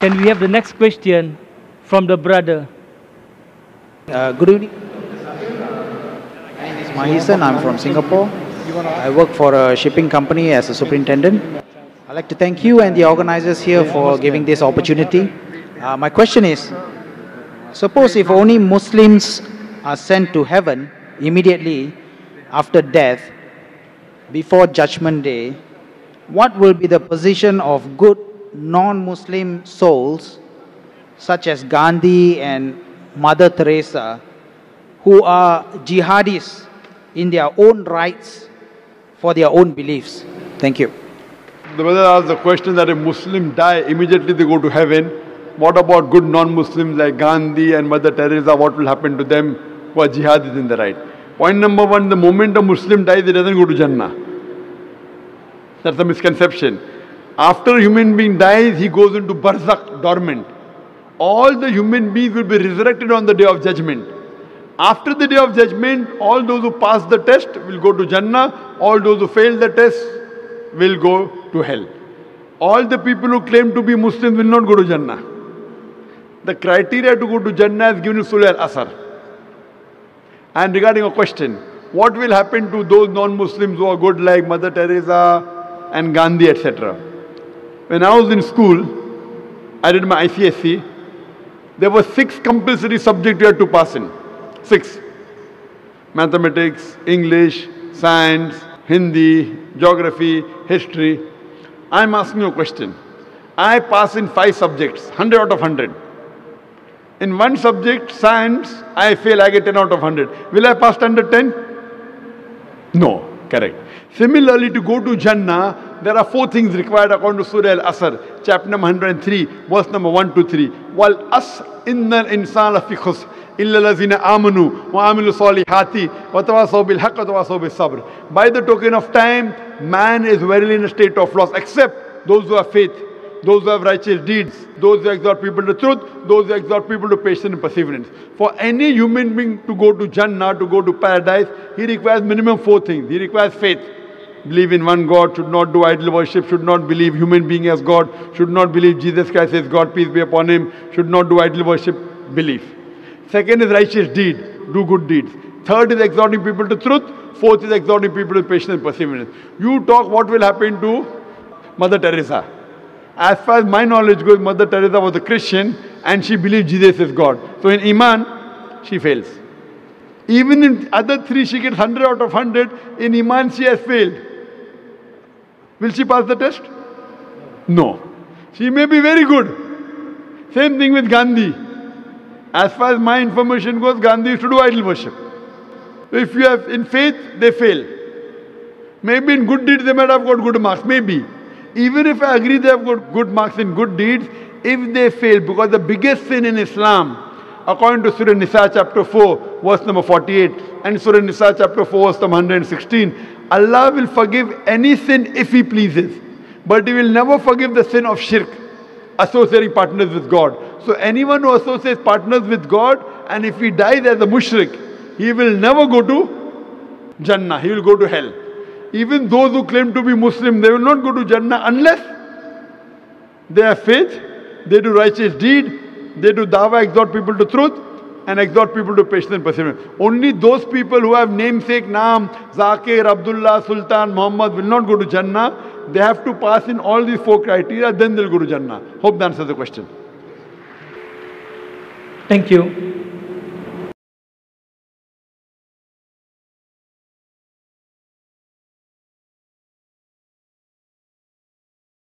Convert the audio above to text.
Can we have the next question from the brother? Good evening. My name is Mahisan. I'm from Singapore. I work for a shipping company as a superintendent. I'd like to thank you and the organizers here for giving this opportunity. My question is, suppose if only Muslims are sent to heaven immediately after death, before Judgment Day, what will be the position of good non-Muslim souls such as Gandhi and Mother Teresa, who are jihadis in their own rights for their own beliefs? Thank you. The brother asked the question that if Muslims die, immediately they go to heaven. What about good non-Muslims like Gandhi and Mother Teresa? What will happen to them who are jihadis in the right? Point number one, the moment a Muslim dies, he doesn't go to Jannah. That's a misconception. After a human being dies, he goes into barzakh, dormant. All the human beings will be resurrected on the day of judgment. After the day of judgment, all those who pass the test will go to Jannah. All those who fail the test will go to hell. All the people who claim to be Muslims will not go to Jannah. The criteria to go to Jannah is given in Surah Al-Asr. And regarding a question, what will happen to those non-Muslims who are good like Mother Teresa and Gandhi, etc.? When I was in school, I did my ICSE. There were 6 compulsory subjects you had to pass in. 6. Mathematics, English, Science, Hindi, Geography, History. I'm asking you a question. I pass in 5 subjects, 100 out of 100. In one subject, Science, I fail, I get 10 out of 100. Will I pass under 10? No, correct. Similarly, to go to Jannah, there are 4 things required according to Surah Al-Asr, chapter number 103, verse number 1 to 3. Wal as innal insana fi khusr illa allazina amanu wa amilu salihati wa tawasaw bil haqq wa tawasaw bis sabr. By the token of time, man is verily in a state of loss, except those who have faith, those who have righteous deeds, those who exhort people to truth, those who exhort people to patience and perseverance. For any human being to go to Jannah, to go to paradise, he requires minimum 4 things. He requires faith. Believe in one God, should not do idol worship, should not believe human being as God, should not believe Jesus Christ is God, peace be upon him, should not do idol worship, belief. Second is righteous deed, do good deeds. Third is exhorting people to truth. Fourth is exhorting people to patience and perseverance. You talk what will happen to Mother Teresa. As far as my knowledge goes, Mother Teresa was a Christian and she believed Jesus is God. So in Iman, she fails. Even in other 3, she gets 100 out of 100. In Iman, she has failed. Will she pass the test? No. She may be very good. Same thing with Gandhi. As far as my information goes, Gandhi used to do idol worship. If you have in faith, they fail. Maybe in good deeds, they might have got good marks. Maybe. Even if I agree they have got good marks in good deeds, if they fail, because the biggest sin in Islam, according to Surah Nisa chapter 4, verse number 48, and Surah Nisa chapter 4, verse number 116, Allah will forgive any sin if He pleases. But He will never forgive the sin of shirk, associating partners with God. So anyone who associates partners with God, and if he dies as a mushrik, he will never go to Jannah, he will go to hell. Even those who claim to be Muslim, they will not go to Jannah unless they have faith, they do righteous deed, they do dawah, exhort people to truth, and exhort people to patience and perseverance. Only those people who have namesake, Naam, Zakir, Abdullah, Sultan, Muhammad will not go to Jannah. They have to pass in all these 4 criteria, then they'll go to Jannah. Hope that answers the question. Thank you.